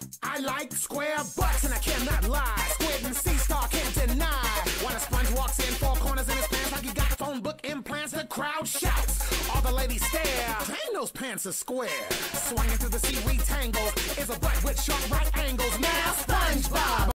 I like square butts and I cannot lie. Squid and sea star can't deny. When a sponge walks in, four corners in his pants like he got phone book implants, the crowd shouts. All the ladies stare. Dang, those pants are square. Swinging through the seaweed tangles is a butt with sharp right angles. Now SpongeBob